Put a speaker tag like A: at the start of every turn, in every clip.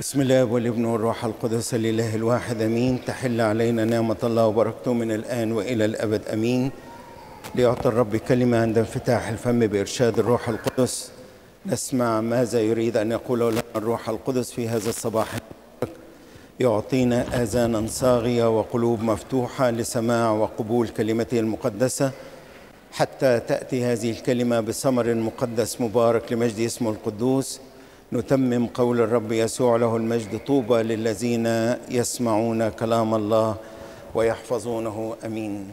A: بسم الله والابن والروح القدس الإله الواحد أمين. تحل علينا نعمة الله وبركته من الآن وإلى الأبد أمين. ليعطي الرب كلمة عند انفتاح الفم بإرشاد الروح القدس. نسمع ماذا يريد أن يقوله لنا الروح القدس في هذا الصباح. يعطينا آذانا صاغية وقلوب مفتوحة لسماع وقبول كلمته المقدسة، حتى تأتي هذه الكلمة بثمر مقدس مبارك لمجد اسمه القدوس. نتمم قول الرب يسوع له المجد: طوبى للذين يسمعون كلام الله ويحفظونه. أمين.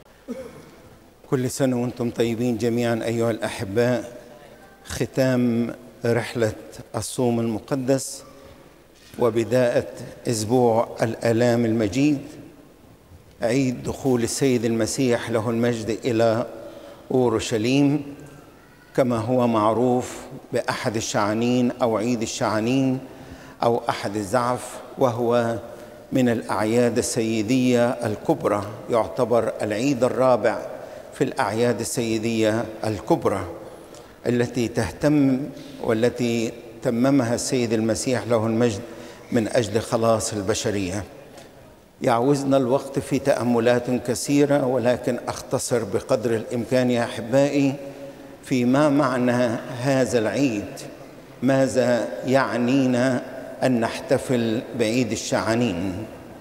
A: كل سنة وأنتم طيبين جميعا أيها الأحباء. ختام رحلة الصوم المقدس وبداية أسبوع الآلام المجيد، عيد دخول السيد المسيح له المجد إلى أورشليم كما هو معروف بأحد الشعانين أو عيد الشعانين أو أحد الزعف، وهو من الأعياد السيدية الكبرى، يعتبر العيد الرابع في الأعياد السيدية الكبرى التي تهتم والتي تممها السيد المسيح له المجد من أجل خلاص البشرية. يعوزنا الوقت في تأملات كثيرة، ولكن أختصر بقدر الإمكان يا أحبائي في ما معنى هذا العيد. ماذا يعنينا أن نحتفل بعيد الشعانين؟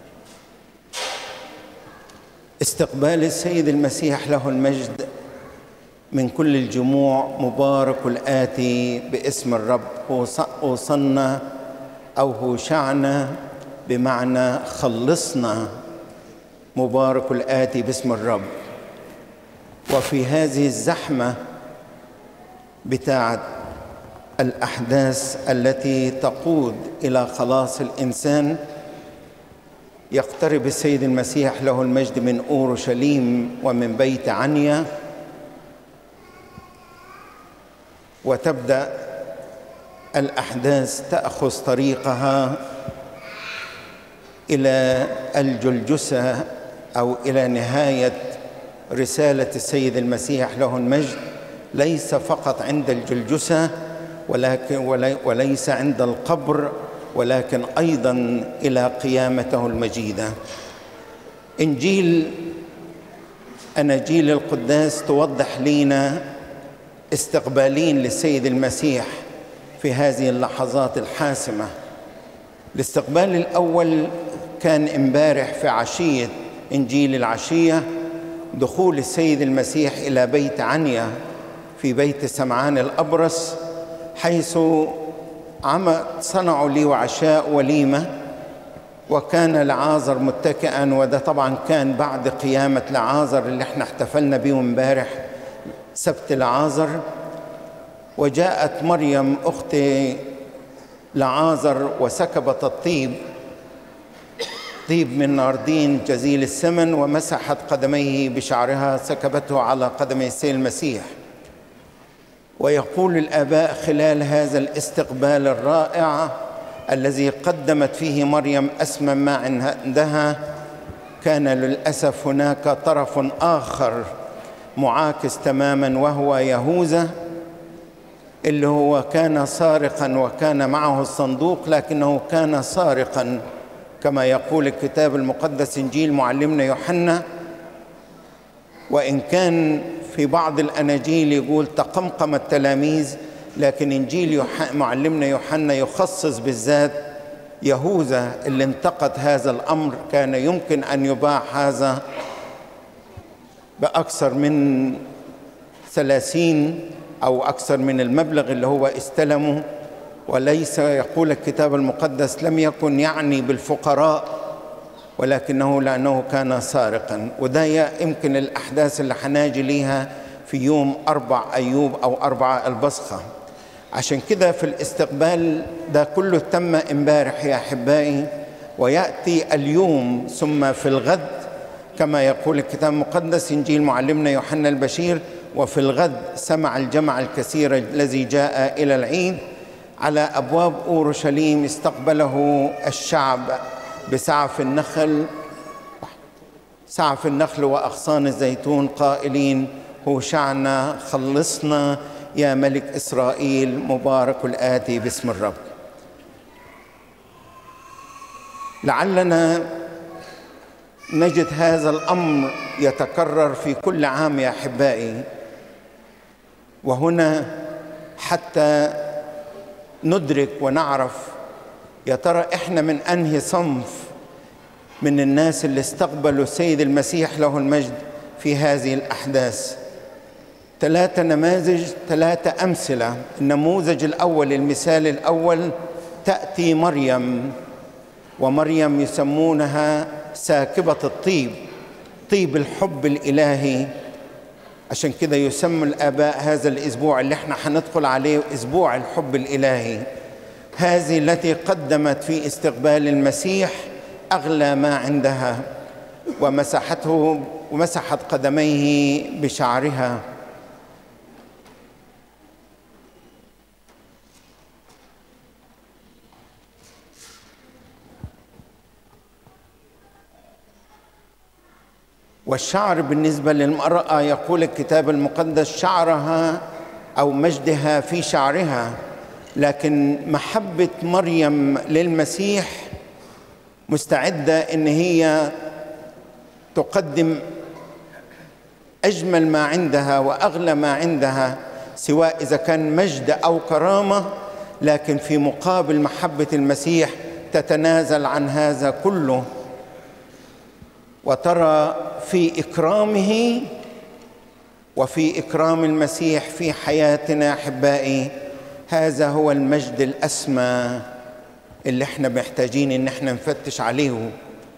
A: استقبال السيد المسيح له المجد من كل الجموع مبارك الآتي باسم الرب، أوصلنا أو هوشعنا بمعنى خلصنا، مبارك الآتي باسم الرب. وفي هذه الزحمة بتاعت الأحداث التي تقود إلى خلاص الإنسان، يقترب السيد المسيح له المجد من أورشليم ومن بيت عنيا، وتبدأ الأحداث تأخذ طريقها إلى الجلجسة أو إلى نهاية رسالة السيد المسيح له المجد، ليس فقط عند الجلجسة وليس عند القبر، ولكن أيضا إلى قيامته المجيدة. أناجيل القداس توضح لنا استقبالين للسيد المسيح في هذه اللحظات الحاسمة. الاستقبال الأول كان امبارح في عشية إنجيل العشية، دخول السيد المسيح إلى بيت عنيا في بيت سمعان الأبرص، حيث صنعوا لي عشاء وليمة، وكان لعازر متكئا، وده طبعا كان بعد قيامة لعازر اللي احنا احتفلنا به امبارح سبت لعازر. وجاءت مريم أخت لعازر وسكبت الطيب، طيب من ناردين جزيل الثمن، ومسحت قدميه بشعرها، سكبته على قدمي السيد المسيح. ويقول الآباء خلال هذا الاستقبال الرائع الذي قدمت فيه مريم أثمن ما عندها، كان للأسف هناك طرف آخر معاكس تماما، وهو يهوذا اللي هو كان سارقا وكان معه الصندوق، لكنه كان سارقا كما يقول الكتاب المقدس إنجيل معلمنا يوحنا. وإن كان في بعض الأناجيل يقول تقمقم التلاميذ، لكن إنجيل معلمنا يوحنا يخصص بالذات يهوذا اللي انتقد هذا الأمر. كان يمكن أن يباع هذا بأكثر من 30 أو أكثر من المبلغ اللي هو استلمه، وليس يقول الكتاب المقدس لم يكن يعني بالفقراء، ولكنه لأنه كان سارقا. وده يمكن الأحداث اللي حناجي ليها في يوم 4 أيوب أو 4 البصخة. عشان كده في الاستقبال ده كله تم امبارح يا أحبائي، ويأتي اليوم ثم في الغد كما يقول الكتاب المقدس إنجيل معلمنا يوحنا البشير: وفي الغد سمع الجمع الكثير الذي جاء إلى العيد على أبواب أورشليم، استقبله الشعب بسعف النخل وأغصان الزيتون قائلين: هوشعنا، خلصنا يا ملك إسرائيل، مبارك الآتي باسم الرب. لعلنا نجد هذا الأمر يتكرر في كل عام يا أحبائي، وهنا حتى ندرك ونعرف يا ترى إحنا من أنهي صنف من الناس اللي استقبلوا السيد المسيح له المجد في هذه الأحداث. 3 نماذج، 3 أمثلة. النموذج الأول، المثال الأول، تأتي مريم، ومريم يسمونها ساكبة الطيب، طيب الحب الإلهي. عشان كده يسمى الآباء هذا الأسبوع اللي احنا هندخل عليه أسبوع الحب الإلهي. هذه التي قدمت في استقبال المسيح أغلى ما عندها، ومسحته ومسحت قدميه بشعرها. والشعر بالنسبة للمرأة يقول الكتاب المقدس شعرها أو مجدها في شعرها، لكن محبة مريم للمسيح مستعدة إن هي تقدم أجمل ما عندها وأغلى ما عندها، سواء إذا كان مجد أو كرامة، لكن في مقابل محبة المسيح تتنازل عن هذا كله. وترى في إكرامه وفي إكرام المسيح في حياتنا أحبائي، هذا هو المجد الأسمى اللي احنا محتاجين ان احنا نفتش عليه.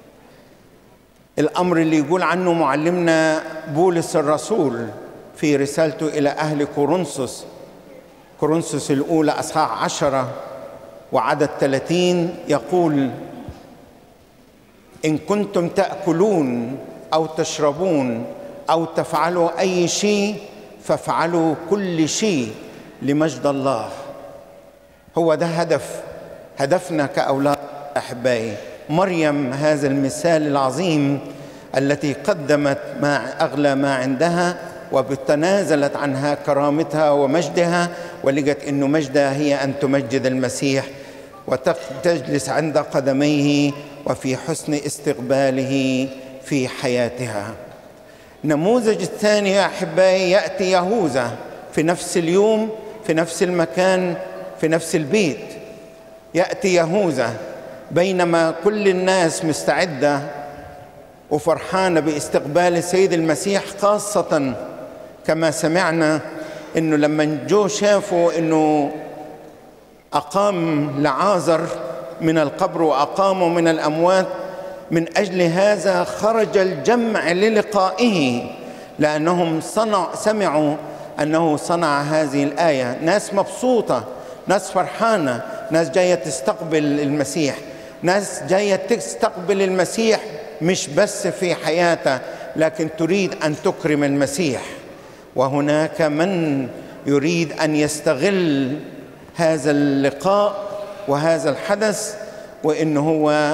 A: الأمر اللي يقول عنه معلمنا بولس الرسول في رسالته إلى أهل كورنثوس الأولى أصحاح 10 وعدد 30 يقول: إن كنتم تأكلون أو تشربون أو تفعلوا أي شيء فافعلوا كل شيء لمجد الله. هو ده هدفنا كأولاد أحبائي. مريم هذا المثال العظيم التي قدمت ما أغلى ما عندها، وتنازلت عنها كرامتها ومجدها، ولقت أنه مجدها هي أن تمجد المسيح وتجلس عند قدميه وفي حسن استقباله في حياتها. النموذج الثاني يا أحبائي يأتي يهوذا في نفس اليوم، في نفس المكان، في نفس البيت. يأتي يهوذا بينما كل الناس مستعدة وفرحانة باستقبال السيد المسيح، خاصة كما سمعنا إنه لما جو شافوا إنه أقام لعازر من القبر وأقاموا من الأموات، من أجل هذا خرج الجمع للقائه، لأنهم سمعوا أنه صنع هذه الآية. ناس مبسوطة، ناس فرحانة، ناس جاية تستقبل المسيح، ناس جاية تستقبل المسيح مش بس في حياته، لكن تريد أن تكرم المسيح. وهناك من يريد أن يستغل هذا اللقاء وهذا الحدث، وإنه هو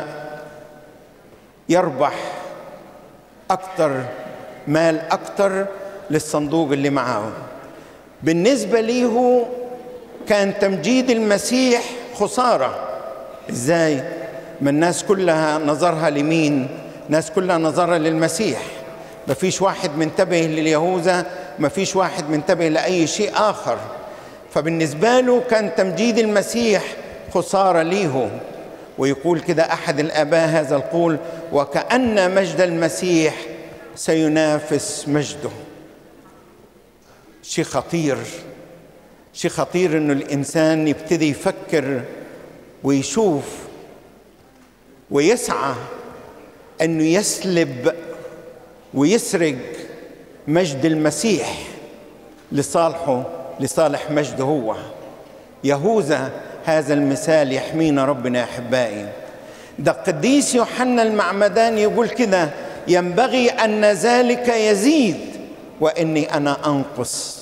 A: يربح أكثر مال أكثر للصندوق اللي معه. بالنسبة ليه كان تمجيد المسيح خسارة. إزاي؟ ما الناس كلها نظرها لمين؟ الناس كلها نظرها للمسيح، ما فيش واحد منتبه لليهوذا، ما فيش واحد منتبه لأي شيء آخر. فبالنسبة له كان تمجيد المسيح خسارة ليه. ويقول كده أحد الآباء هذا القول: وكأن مجد المسيح سينافس مجده. شيء خطير، شيء خطير إنه الإنسان يبتدي يفكر ويشوف ويسعى أنه يسلب ويسرق مجد المسيح لصالحه، لصالح مجده هو. يهوذا هذا المثال يحمينا ربنا يا أحبائي. ده قديس يوحنا المعمدان يقول كده: ينبغي أن ذلك يزيد وإني أنا أنقص.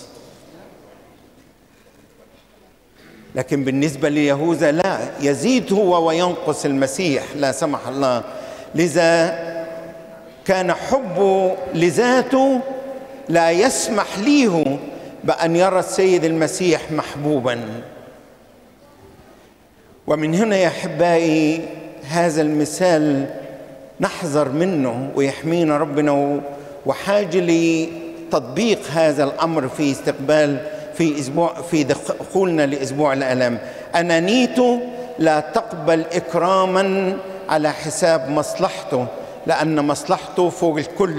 A: لكن بالنسبة ليهوذا لا، يزيد هو وينقص المسيح لا سمح الله. لذا كان حبه لذاته لا يسمح له بأن يرى السيد المسيح محبوبا. ومن هنا يا أحبائي هذا المثال نحذر منه ويحمينا ربنا، وحاجة لتطبيق هذا الأمر في استقبال في دخولنا لأسبوع الآلام. أنانيته لا تقبل إكراما على حساب مصلحته، لأن مصلحته فوق الكل،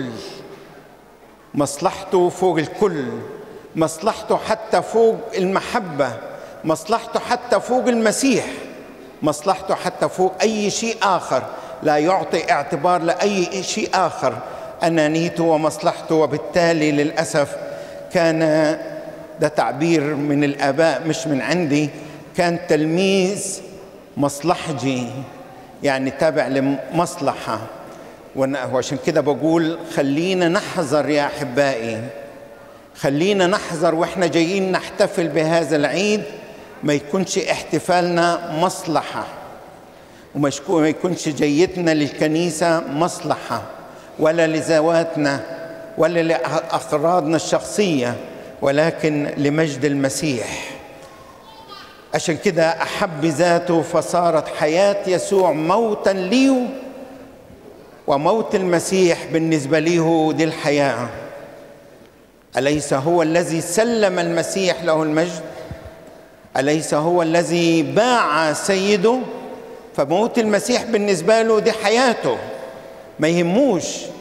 A: مصلحته فوق الكل، مصلحته حتى فوق المحبة، مصلحته حتى فوق المسيح، مصلحته حتى فوق أي شيء آخر، لا يعطي اعتبار لأي شيء آخر. أنانيته ومصلحته. وبالتالي للأسف كان، ده تعبير من الآباء مش من عندي، كان تلميذ مصلحجي، يعني تابع لمصلحة. وعشان كده بقول خلينا نحذر يا أحبائي، خلينا نحذر وإحنا جايين نحتفل بهذا العيد، ما يكونش احتفالنا مصلحة، وما يكونش جيتنا للكنيسة مصلحة، ولا لذواتنا ولا لأغراضنا الشخصية، ولكن لمجد المسيح. عشان كده أحب ذاته، فصارت حياة يسوع موتا لي، وموت المسيح بالنسبة له دي الحياة. أليس هو الذي سلم المسيح له المجد؟ أليس هو الذي باع سيده؟ فموت المسيح بالنسبة له دي حياته، ما يهموش.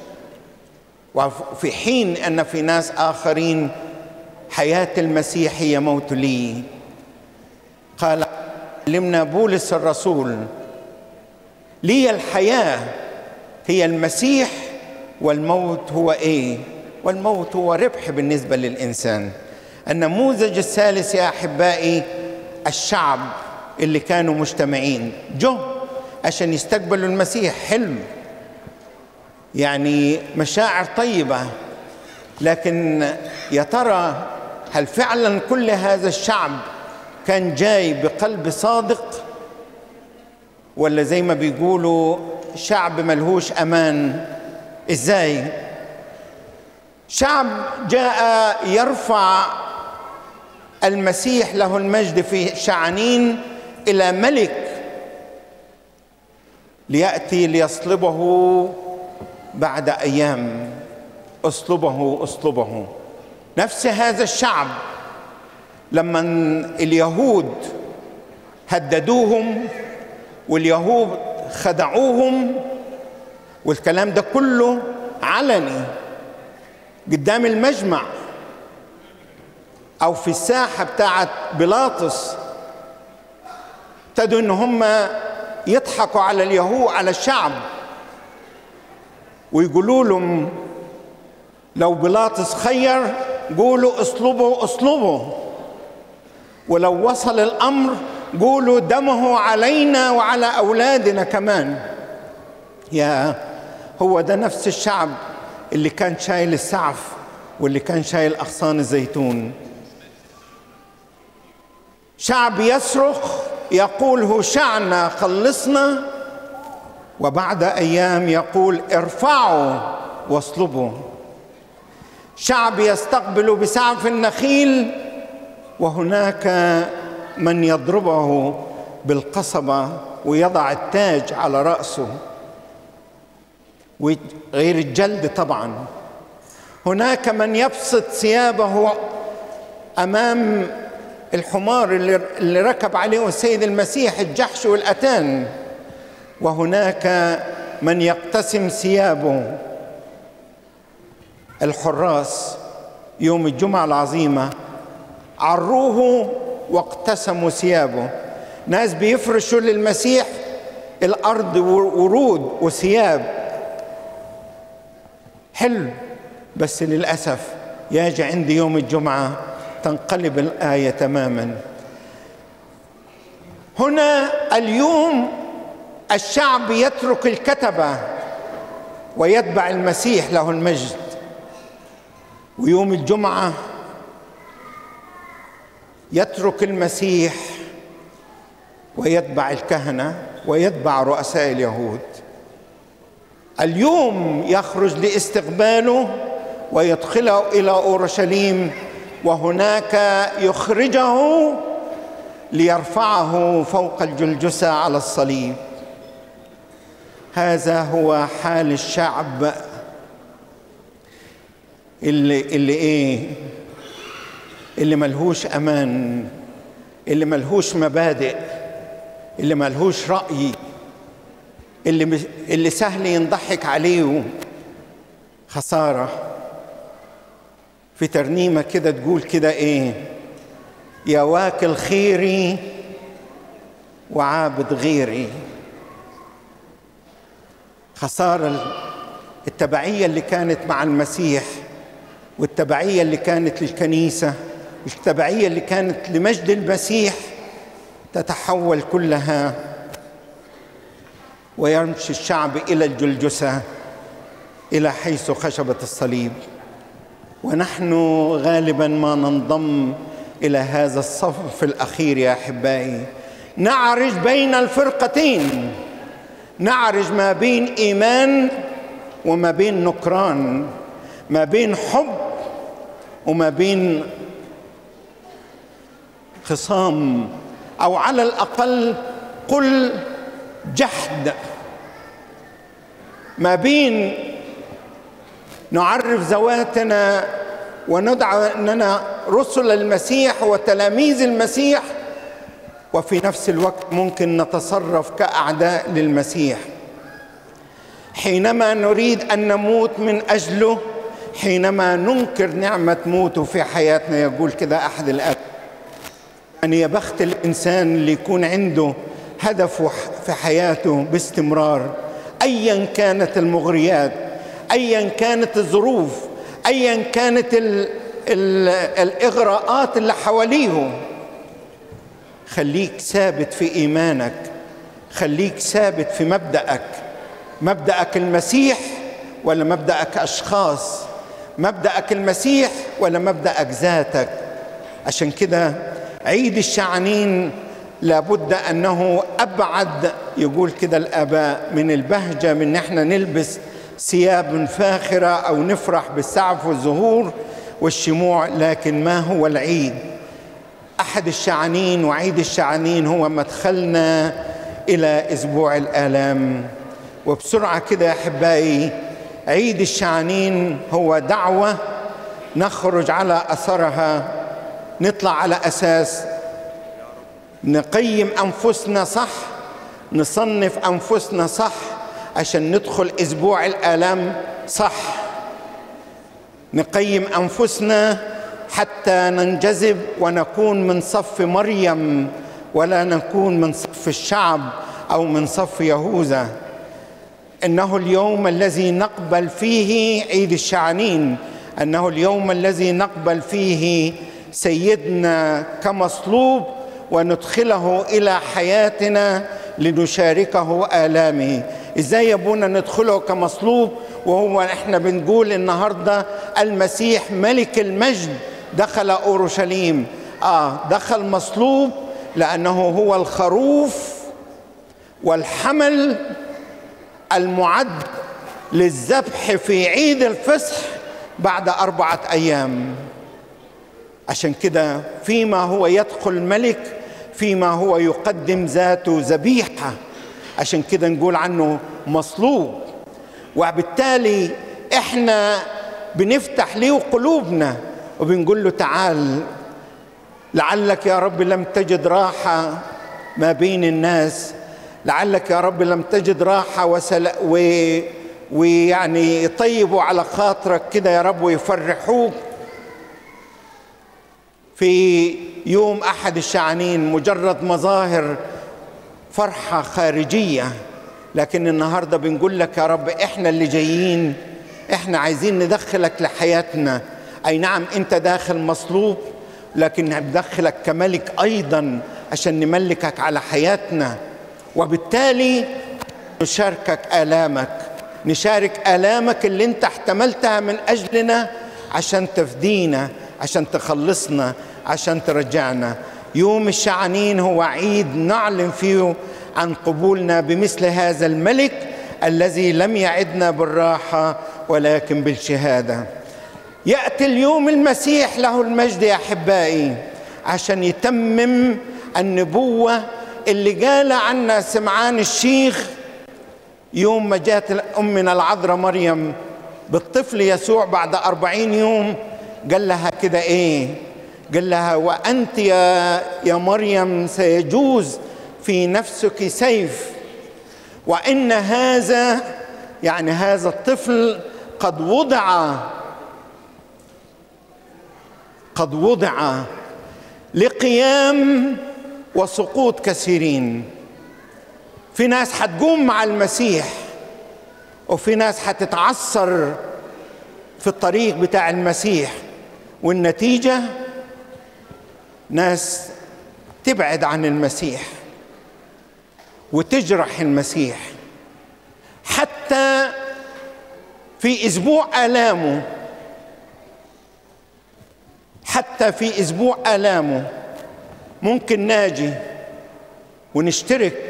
A: وفي حين أن في ناس آخرين حياة المسيح هي موت لي. قال علمنا بولس الرسول: لي الحياة هي المسيح، والموت هو إيه؟ والموت هو ربح بالنسبة للإنسان. النموذج الثالث يا أحبائي الشعب اللي كانوا مجتمعين جو عشان يستقبلوا المسيح. حلم، يعني مشاعر طيبة، لكن يا ترى هل فعلا كل هذا الشعب كان جاي بقلب صادق، ولا زي ما بيقولوا شعب ملهوش أمان؟ إزاي؟ شعب جاء يرفع المسيح له المجد في شعنين إلى ملك ليأتي ليصلبه بعد أيام. أصلبه أصلبه. نفس هذا الشعب لما اليهود هددوهم واليهود خدعوهم، والكلام ده كله علني قدام المجمع أو في الساحة بتاعت بيلاطس، ابتدوا إن هم يضحكوا على اليهود، على الشعب، ويقولوا لهم لو بيلاطس خير قولوا اصلبوا اصلبوا، ولو وصل الأمر قولوا دمه علينا وعلى أولادنا كمان. يا هو ده نفس الشعب اللي كان شايل السعف واللي كان شايل أغصان الزيتون. شعب يصرخ يقول هوشعنا خلصنا، وبعد أيام يقول ارفعوا واصلبوا. شعب يستقبل بسعف النخيل، وهناك من يضربه بالقصبة ويضع التاج على رأسه، غير الجلد طبعا. هناك من يبسط ثيابه أمام الحمار اللي ركب عليه السيد المسيح، الجحش والأتان، وهناك من يقتسم ثيابه. الحراس يوم الجمعة العظيمة عروه واقتسموا ثيابه. ناس بيفرشوا للمسيح الأرض ورود وثياب، حلو، بس للأسف يجي عند يوم الجمعة تنقلب الآية تماما. هنا اليوم الشعب يترك الكتبة ويتبع المسيح له المجد، ويوم الجمعة يترك المسيح ويتبع الكهنة ويتبع رؤساء اليهود. اليوم يخرج لاستقباله ويدخله إلى أورشليم، وهناك يخرجه ليرفعه فوق الجلجسة على الصليب. هذا هو حال الشعب اللي ملهوش أمان، اللي ملهوش مبادئ، اللي ملهوش رأي، اللي سهل ينضحك عليه. خسارة. في ترنيمة كده تقول كده إيه؟ يا واكل خيري وعابد غيري. خسارة التبعية اللي كانت مع المسيح، والتبعية اللي كانت للكنيسة، التبعية اللي كانت لمجد المسيح، تتحول كلها ويمشي الشعب إلى الجلجسة، إلى حيث خشبة الصليب. ونحن غالبا ما ننضم إلى هذا الصف الأخير يا أحبائي، نعرج بين الفرقتين، نعرج ما بين إيمان وما بين نكران، ما بين حب وما بين خصام، أو على الأقل قل جحد، ما بين نعرف ذواتنا وندعى أننا رسل المسيح وتلاميذ المسيح، وفي نفس الوقت ممكن نتصرف كأعداء للمسيح. حينما نريد أن نموت من أجله، حينما ننكر نعمة موته في حياتنا. يقول كده أحد الآباء أن يا بخت الإنسان اللي يكون عنده هدفه في حياته باستمرار، أيا كانت المغريات، أيا كانت الظروف، أيا كانت الإغراءات اللي حواليه. خليك ثابت في إيمانك، خليك ثابت في مبدأك المسيح ولا مبدأك أشخاص، مبدأك المسيح ولا مبدأك ذاتك. عشان كده عيد الشعنين لابد أنه أبعد، يقول كده الآباء، من البهجة، من نحن نلبس ثياب فاخرة أو نفرح بالسعف والزهور والشموع. لكن ما هو العيد؟ أحد الشعنين وعيد الشعنين هو مدخلنا إلى أسبوع الآلام. وبسرعة كده يا أحبائي، عيد الشعنين هو دعوة نخرج على أثرها، نطلع على أساس نقيم أنفسنا صح، نصنف أنفسنا صح، عشان ندخل أسبوع الآلام صح. نقيم أنفسنا حتى ننجذب ونكون من صف مريم، ولا نكون من صف الشعب أو من صف يهوذا. إنه اليوم الذي نقبل فيه عيد الشعنين، أنه اليوم الذي نقبل فيه سيدنا كمصلوب وندخله إلى حياتنا لنشاركه آلامه. إزاي يا ابونا ندخله كمصلوب وهو إحنا بنقول النهاردة المسيح ملك المجد دخل أورشليم؟ دخل مصلوب لأنه هو الخروف والحمل المعد للذبح في عيد الفصح بعد 4 أيام. عشان كده فيما هو يدخل ملك، فيما هو يقدم ذاته ذبيحة، عشان كده نقول عنه مصلوب. وبالتالي احنا بنفتح له قلوبنا وبنقول له تعال، لعلك يا رب لم تجد راحة ما بين الناس، لعلك يا رب لم تجد راحة ويعني يطيبوا على خاطرك كده يا رب ويفرحوك في يوم أحد الشعنين، مجرد مظاهر فرحة خارجية. لكن النهاردة بنقول لك يا رب احنا اللي جايين، احنا عايزين ندخلك لحياتنا. أي نعم أنت داخل مصلوب، لكن ندخلك كملك أيضا عشان نملكك على حياتنا. وبالتالي نشاركك آلامك، نشارك آلامك اللي انت احتملتها من أجلنا عشان تفدينا، عشان تخلصنا، عشان ترجعنا. يوم الشعنين هو عيد نعلن فيه عن قبولنا بمثل هذا الملك الذي لم يعدنا بالراحة ولكن بالشهادة. يأتي اليوم المسيح له المجد يا أحبائي عشان يتمم النبوة اللي قال عنها سمعان الشيخ، يوم ما جاءت أمنا العذراء مريم بالطفل يسوع بعد 40 يوم، قال لها كده إيه؟ قال لها: وأنت يا مريم سيجوز في نفسك سيف، وإن هذا، يعني هذا الطفل، قد وضع لقيام وسقوط كثيرين. في ناس حتقوم مع المسيح، وفي ناس حتتعثر في الطريق بتاع المسيح، والنتيجة ناس تبعد عن المسيح وتجرح المسيح. حتى في أسبوع آلامه، ممكن ناجي ونشترك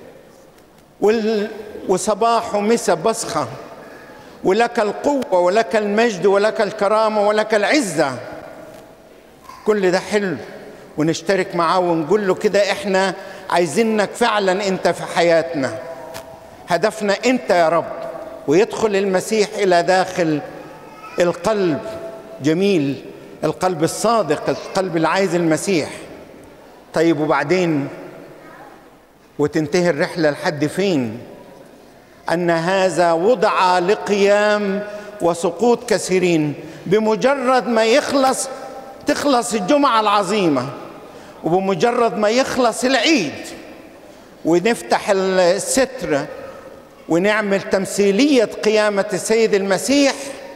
A: وصباح ومساء بصخة، ولك القوة ولك المجد ولك الكرامة ولك العزة، كل ده حلو، ونشترك معاه ونقول له كده: احنا عايزينك فعلا انت في حياتنا، هدفنا انت يا رب. ويدخل المسيح الى داخل القلب، جميل، القلب الصادق، القلب اللي عايز المسيح. طيب وبعدين؟ وتنتهي الرحلة لحد فين؟ أن هذا وضع لقيام وسقوط كثيرين. بمجرد ما تخلص الجمعة العظيمة، وبمجرد ما يخلص العيد ونفتح الستر ونعمل تمثيلية قيامة السيد المسيح،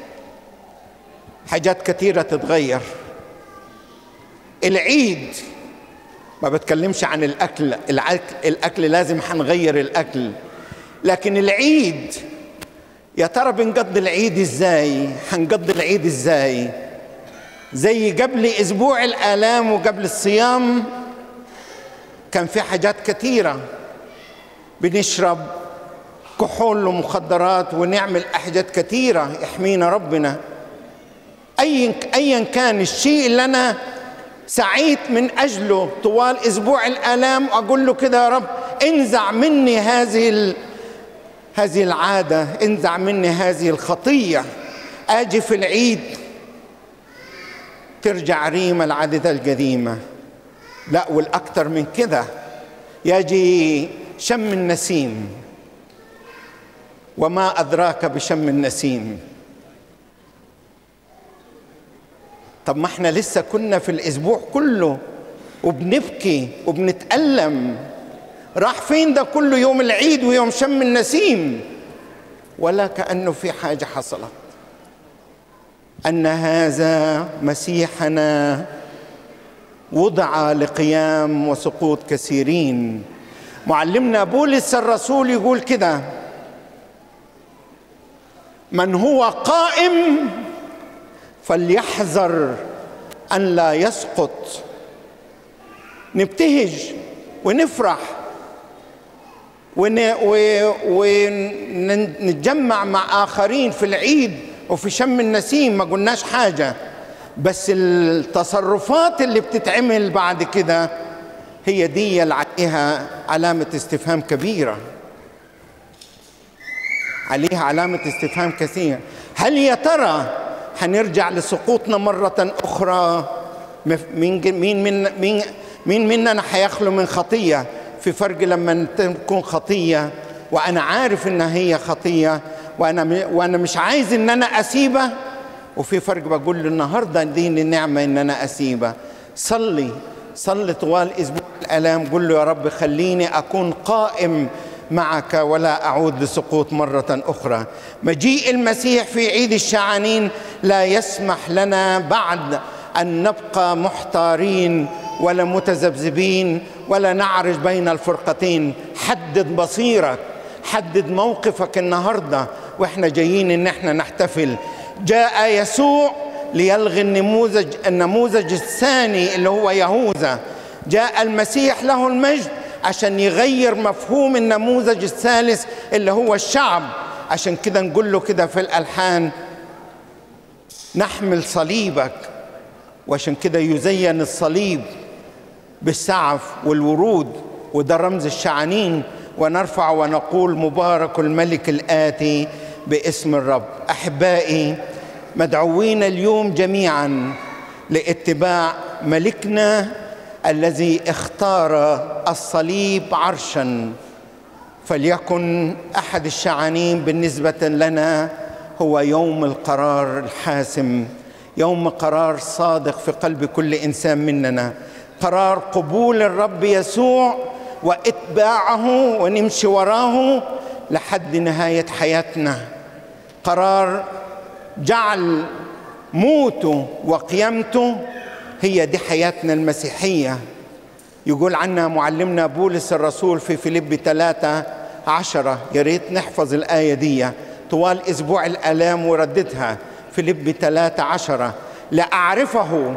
A: حاجات كثيرة تتغير. العيد ما بتكلمش عن الأكل لازم هنغير الأكل، لكن العيد يا ترى بنقضي العيد إزاي؟ هنقضي العيد إزاي؟ زي قبل أسبوع الآلام وقبل الصيام كان في حاجات كثيرة، بنشرب كحول ومخدرات ونعمل حاجات كثيرة، يحمينا ربنا. أيا كان الشيء اللي أنا سعيت من أجله طوال أسبوع الآلام، أقول له كده: يا رب انزع مني هذه العادة، انزع مني هذه الخطية. آجي في العيد ترجع ريما العادة القديمة. لا، والأكثر من كده، يجي شم النسيم، وما أدراك بشم النسيم. طب ما احنا لسه كنا في الأسبوع كله وبنبكي وبنتألم، راح فين ده كله يوم العيد ويوم شم النسيم؟ ولا كأنه في حاجة حصلت. أن هذا مسيحنا وضع لقيام وسقوط كثيرين. معلمنا بولس الرسول يقول كده: من هو قائم فليحذر أن لا يسقط. نبتهج ونفرح ونتجمع مع آخرين في العيد وفي شم النسيم، ما قلناش حاجة، بس التصرفات اللي بتتعمل بعد كده هي دي اللي عليها علامة استفهام كبيرة، عليها علامة استفهام كثيرة. هل يا ترى هنرجع لسقوطنا مرة أخرى؟ مين مننا هيخلو من خطية؟ في فرق لما تكون خطية وأنا عارف إنها هي خطية وأنا مش عايز إن أنا أسيبها، وفي فرق بقول له النهاردة دي النعمة إن أنا أسيبها. صلي طوال أسبوع الآلام، قل له: يا رب خليني أكون قائم معك ولا أعود لسقوط مرة أخرى. مجيء المسيح في عيد الشعانين لا يسمح لنا بعد أن نبقى محتارين ولا متذبذبين ولا نعرج بين الفرقتين. حدد بصيرك، حدد موقفك النهاردة وإحنا جايين إن إحنا نحتفل. جاء يسوع ليلغي النموذج الثاني اللي هو يهوذا. جاء المسيح له المجد عشان يغير مفهوم النموذج الثالث اللي هو الشعب. عشان كده نقول له كده في الألحان: نحمل صليبك. وعشان كده يزين الصليب بالسعف والورود، وده رمز الشعانين، ونرفع ونقول مبارك الملك الآتي باسم الرب. أحبائي، مدعوين اليوم جميعا لاتباع ملكنا الذي اختار الصليب عرشا، فليكن أحد الشعانين بالنسبة لنا هو يوم القرار الحاسم، يوم قرار صادق في قلب كل إنسان مننا، قرار قبول الرب يسوع واتباعه ونمشي وراه لحد نهاية حياتنا، قرار جعل موته وقيامته هي دي حياتنا المسيحية. يقول عنها معلمنا بولس الرسول في فيليبي 3:10، يا ريت نحفظ الآية دي طوال أسبوع الآلام ورددها. فيليبي 3:10، لأعرفه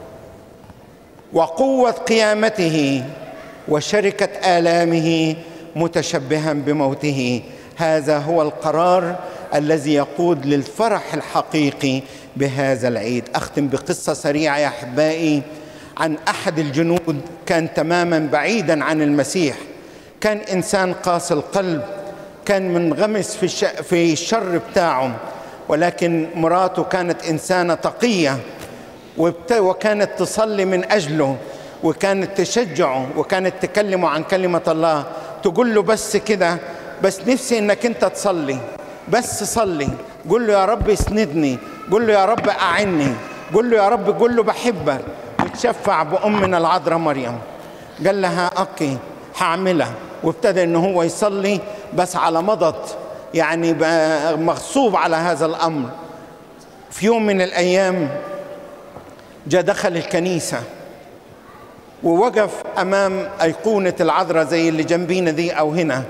A: وقوة قيامته وشركة آلامه متشبها بموته. هذا هو القرار الذي يقود للفرح الحقيقي بهذا العيد. أختم بقصة سريعة يا أحبائي عن أحد الجنود كان تماما بعيدا عن المسيح، كان إنسان قاسي القلب، كان منغمس في الشر بتاعه، ولكن مراته كانت إنسانة تقية وكانت تصلي من أجله، وكانت تشجعه، وكانت تكلمه عن كلمة الله، تقول له بس كده، بس نفسي إنك أنت تصلي، بس صلي، قل له يا رب اسندني، قل له يا رب أعني، قل له يا رب، قل له بحبك. وتشفع بأمنا العذراء مريم، قال لها أوكي هعملها، وابتدى إنه هو يصلي بس على مضض، يعني مغصوب على هذا الأمر. في يوم من الأيام جاء دخل الكنيسة ووقف أمام أيقونة العذراء زي اللي جنبينا دي أو هنا،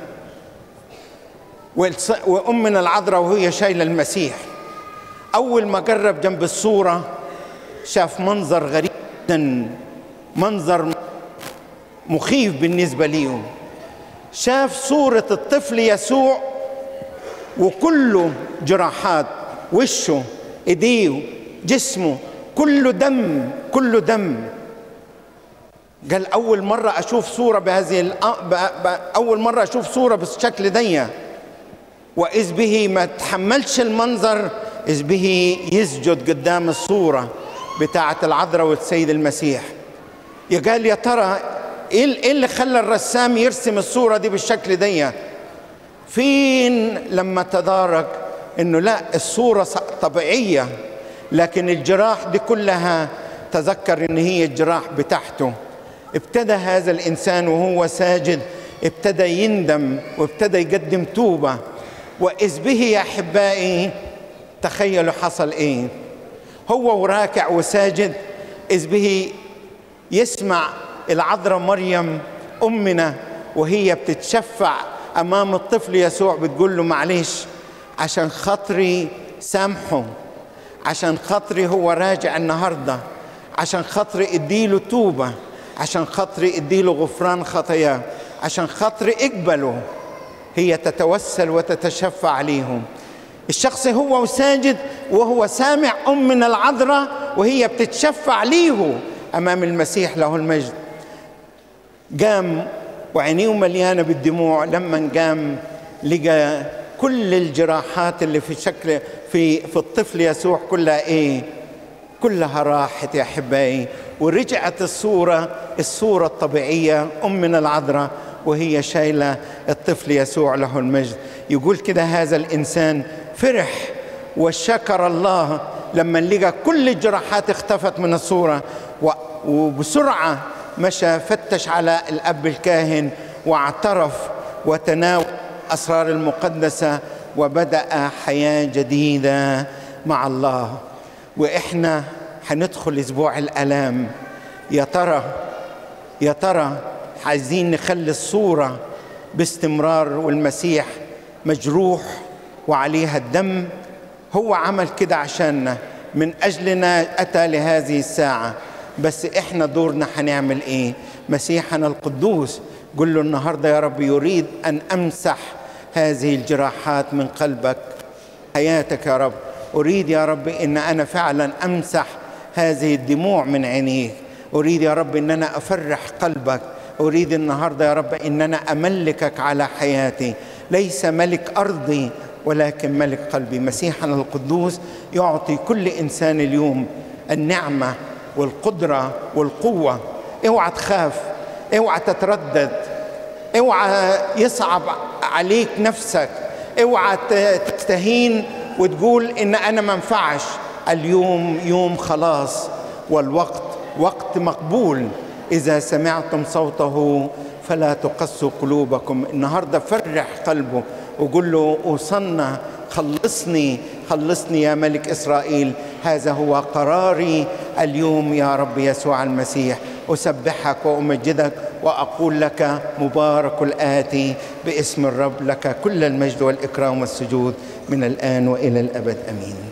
A: وأمنا العذراء وهي شايلة المسيح. أول ما قرب جنب الصورة شاف منظر غريب جدا، منظر مخيف بالنسبة ليه. شاف صورة الطفل يسوع وكله جراحات، وشه، ايديه، جسمه، كله دم، كله دم. قال أول مرة أشوف صورة بهذه أول مرة أشوف صورة بالشكل ده. وإذ به ما تحملش المنظر، إذ به يسجد قدام الصورة بتاعة العذراء والسيد المسيح. قال يا ترى إيه اللي خلى الرسام يرسم الصورة دي بالشكل ده؟ فين لما تدارك إنه لا، الصورة طبيعية، لكن الجراح دي كلها تذكر إن هي الجراح بتاعته. ابتدى هذا الإنسان وهو ساجد ابتدى يندم وابتدى يقدم توبة. وإذ به يا أحبائي تخيلوا حصل إيه؟ هو وراكع وساجد، إذ به يسمع العذراء مريم أمنا وهي بتتشفع أمام الطفل يسوع، بتقول له معلش عشان خاطري سامحه، عشان خاطري هو راجع النهاردة، عشان خاطري اديله توبة، عشان خاطري اديله غفران خطاياه، عشان خاطري اقبله. هي تتوسل وتتشفع عليهم. الشخص هو ساجد وهو سامع أمنا العذراء وهي بتتشفع ليه أمام المسيح له المجد. قام وعينيه مليانة بالدموع. لما قام لقى كل الجراحات اللي في الطفل يسوع كلها ايه؟ كلها راحت يا احبائي، ورجعت الصورة الطبيعية، أمنا العذراء وهي شايلة الطفل يسوع له المجد. يقول كده هذا الإنسان فرح وشكر الله لما لقى كل الجراحات اختفت من الصورة، وبسرعة مشى فتش على الأب الكاهن واعترف وتناول الأسرار المقدسة وبدأ حياة جديدة مع الله. وإحنا هندخل أسبوع الآلام. يا ترى عايزين نخلي الصورة باستمرار والمسيح مجروح وعليها الدم. هو عمل كده عشاننا، من أجلنا أتى لهذه الساعة، بس إحنا دورنا هنعمل إيه؟ مسيحنا القدوس قل له النهاردة يا رب يريد أن أمسح هذه الجراحات من قلبك، حياتك يا رب. أريد يا رب إن أنا فعلا أمسح هذه الدموع من عينيك. أريد يا رب إن أنا أفرح قلبك أريد النهاردة يا رب إن أنا أملكك على حياتي، ليس ملك أرضي ولكن ملك قلبي. مسيحنا القدوس يعطي كل إنسان اليوم النعمة والقدرة والقوة. اوعى تخاف، اوعى تتردد، اوعى يصعب عليك نفسك، اوعى تستهين وتقول إن أنا ما ينفعش. اليوم يوم خلاص، والوقت وقت مقبول. إذا سمعتم صوته فلا تقسوا قلوبكم. النهاردة فرح قلبه وقل له أوصلنا، خلصني خلصني يا ملك إسرائيل. هذا هو قراري اليوم يا رب يسوع المسيح. أسبحك وأمجدك وأقول لك مبارك الآتي باسم الرب، لك كل المجد والإكرام والسجود من الآن وإلى الأبد. أمين.